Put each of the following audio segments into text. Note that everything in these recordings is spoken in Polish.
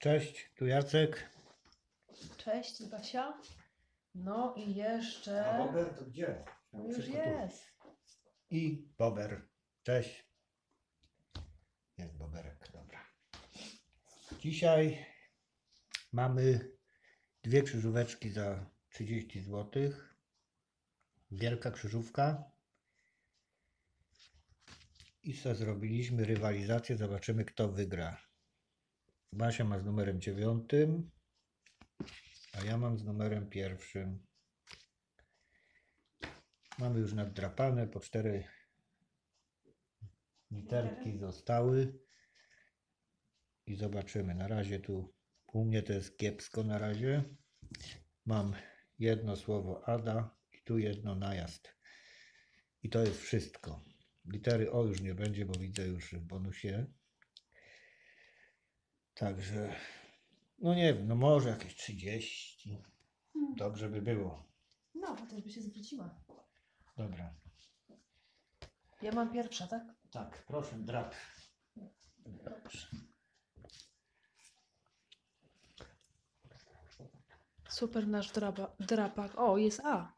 Cześć, tu Jacek. Cześć, Basia. No i jeszcze... A Bober to gdzie? No już jest. I Bober. Cześć. Jest Boberek, dobra. Dzisiaj mamy dwie krzyżóweczki za 30 zł. Wielka krzyżówka. I co zrobiliśmy? Rywalizację. Zobaczymy, kto wygra. Basia ma z numerem 9, a ja mam z numerem 1. Mamy już naddrapane, po 4 literki zostały i zobaczymy. Na razie tu u mnie to jest kiepsko na razie. Mam jedno słowo Ada i tu jedno najazd. I to jest wszystko. Litery O już nie będzie, bo widzę już w bonusie. Także, no nie wiem, no może jakieś 30. Dobrze by było. No, chociaż by się zwróciła. Dobra. Ja mam pierwsza, tak? Tak, proszę, drap. Dobrze. Super nasz drapak. O, jest A.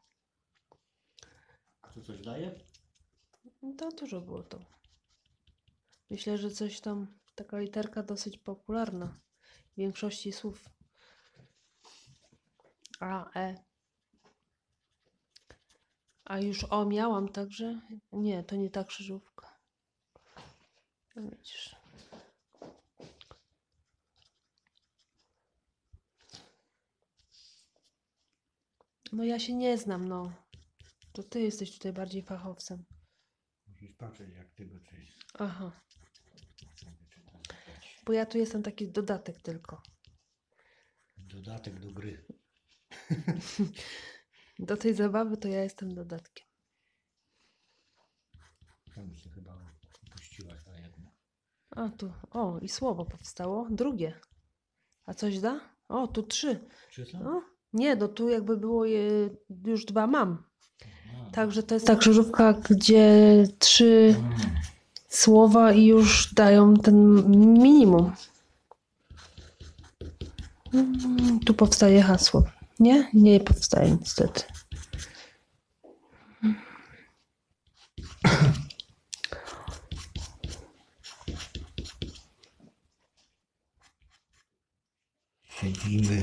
A to coś daje? To dużo było to. Myślę, że coś tam, taka literka dosyć popularna w większości słów. A, E. A już O miałam, także nie, to nie ta krzyżówka. No widzisz. No ja się nie znam, no. To ty jesteś tutaj bardziej fachowcem. Musisz patrzeć, jak ty go coś. Aha. Bo ja tu jestem taki dodatek tylko. Dodatek do gry. Do tej zabawy to ja jestem dodatkiem. Tam się chyba puściłaś na jedno. A tu, o, i słowo powstało. Drugie. A coś da? O, tu 3. Czy są? O, nie, no tu jakby było już 2 mam. A, Także to jest ta krzyżówka, gdzie 3 słowa i już dają ten minimum. Tu powstaje hasło. Nie? Nie powstaje niestety. siedzimy.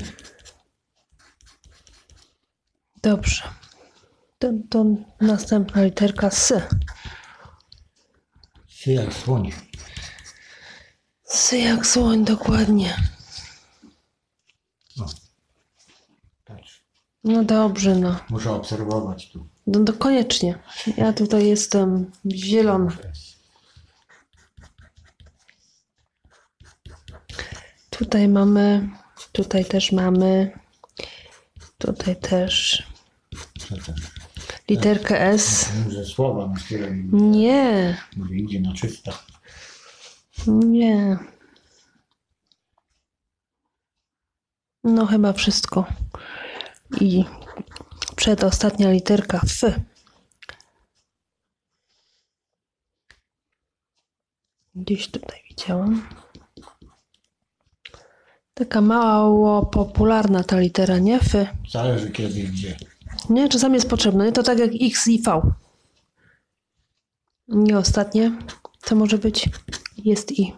Dobrze. To następna literka S. Sy jak słoń. S jak słoń, dokładnie. No. Patrz. No dobrze, no. Muszę obserwować tu. No to koniecznie. Ja tutaj jestem zielona. Tutaj mamy, tutaj też mamy, tutaj też Co to? literkę S. Że słowa, na które Nie, mówię, idzie na czysto. nie. No chyba wszystko. I przedostatnia literka F. Gdzieś tutaj widziałam. Taka mało popularna ta litera, nie? F. Zależy kiedy i gdzie. Nie, czasami jest potrzebne. Nie? To tak jak X i V. Nie ostatnie. Co może być? Jest I.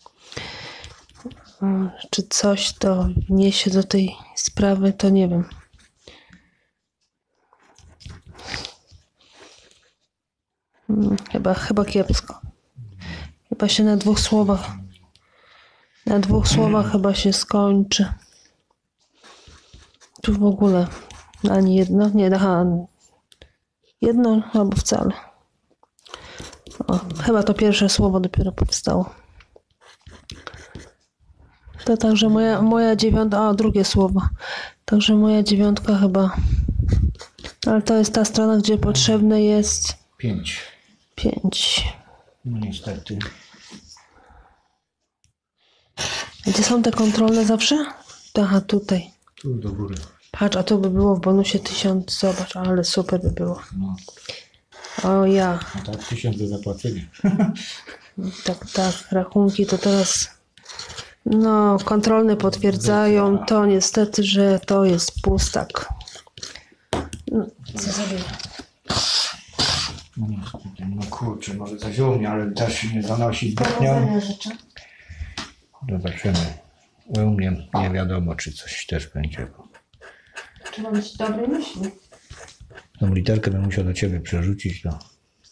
Czy coś to wniesie do tej sprawy, to nie wiem. Chyba kiepsko. Chyba się na 2 słowach. Na 2 słowach chyba się skończy. Tu w ogóle ani jedno. Nie, aha. Jedno albo wcale. O, chyba to pierwsze słowo dopiero powstało. To także moja 9. A, drugie słowo. Także moja 9 chyba. Ale to jest ta strona, gdzie potrzebne jest 5. 5. No niestety. Gdzie są te kontrolne zawsze? Aha, tutaj. Tu do góry. Patrz, a to by było w bonusie 1000. Zobacz, ale super by było. No. O ja. A tak 1000 do zapłacenia. Tak, rachunki to teraz No, kontrolne potwierdzają to niestety, że to jest pustak. No, co zrobię? No kurczę, może zaziął mnie, ale też się nie zanosi zbytnio. Zobaczymy. U mnie nie wiadomo, czy coś też będzie. Trzeba mieć dobre myśli. Tą literkę bym musiał do ciebie przerzucić. No.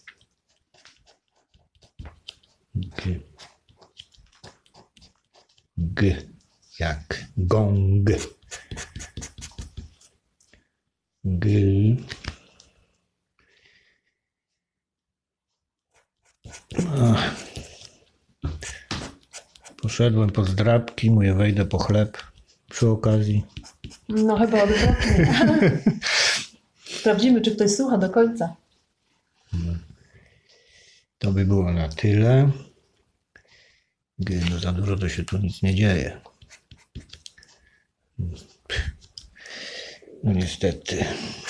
G. G. Jak gong. G. Ach. Poszedłem po zdrabki, mówię, wejdę po chleb przy okazji. No chyba odwrotnie. Sprawdzimy, czy ktoś słucha do końca. To by było na tyle. No za dużo to się tu nic nie dzieje. No niestety.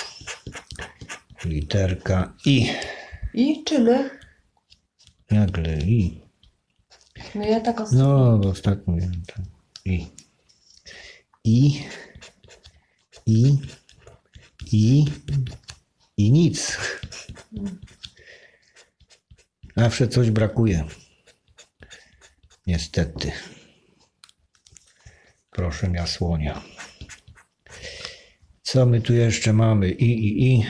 Literka I. I czyli? Nagle I. No ja tak No, ostatnio wiem to. I. I. I. I. I nic. Zawsze coś brakuje. Niestety. Proszę ja słonia. Co my tu jeszcze mamy? I.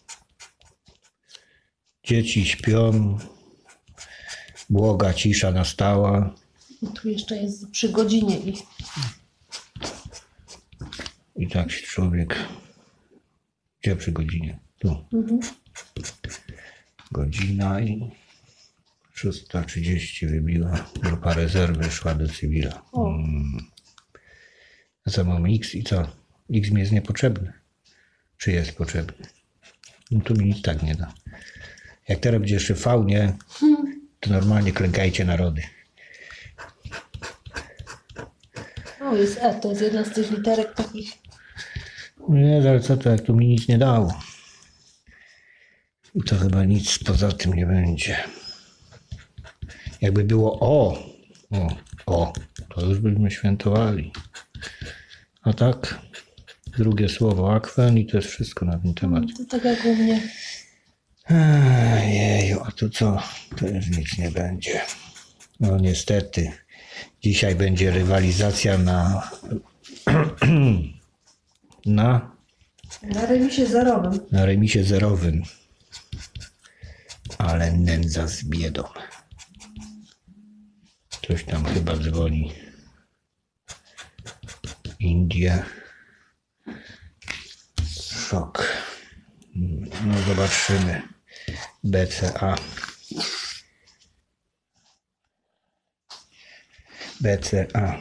Dzieci śpią. Błoga cisza nastała. Tu jeszcze jest przy godzinie i. I tak się człowiek... Gdzie przy godzinie? Tu. Godzina i 6:30 wybiła. Grupa rezerwy szła do cywila. A co mamy X i co? X mi jest niepotrzebny. Czy jest potrzebny? No tu mi nic tak nie da. Jak teraz będzie jeszcze V, nie? To normalnie klękajcie narody. O, jest E, to jest jedna z tych literek takich. Nie, ale co to, jak tu mi nic nie dało. I to chyba nic poza tym nie będzie. Jakby było O, to już byśmy świętowali. A tak, drugie słowo akwen i to jest wszystko na ten temat. To tak jak u mnie. Jeju, a tu co? To już nic nie będzie. No niestety. Dzisiaj będzie rywalizacja na Na remisie zerowym. na remisie zerowym. Ale nędza z biedą. Coś tam chyba dzwoni. Indie. Szok. No zobaczymy. BCA. BCA.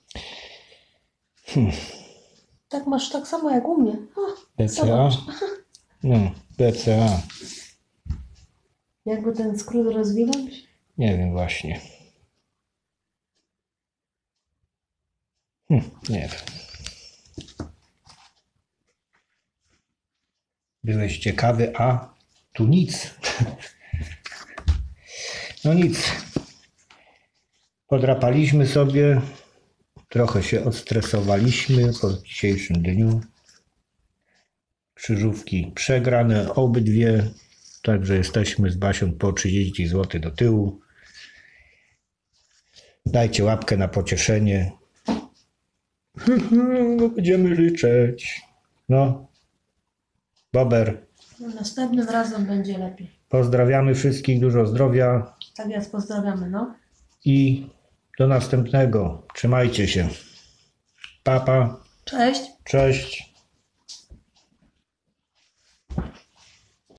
Tak masz tak samo jak u mnie. O, BCA? zobacz. No, BCA. Jakby ten skrót rozwinąć? Nie wiem właśnie. Nie wiem. Byłeś ciekawy, a tu nic. No nic. Podrapaliśmy sobie. Trochę się odstresowaliśmy po dzisiejszym dniu. Krzyżówki przegrane obydwie. Także jesteśmy z Basią po 30 zł do tyłu. Dajcie łapkę na pocieszenie. Będziemy liczyć. No. Bober. No, następnym razem będzie lepiej. Pozdrawiamy wszystkich. Dużo zdrowia. Tak jest, pozdrawiamy, no. I do następnego. Trzymajcie się. Pa, pa. Cześć. Cześć.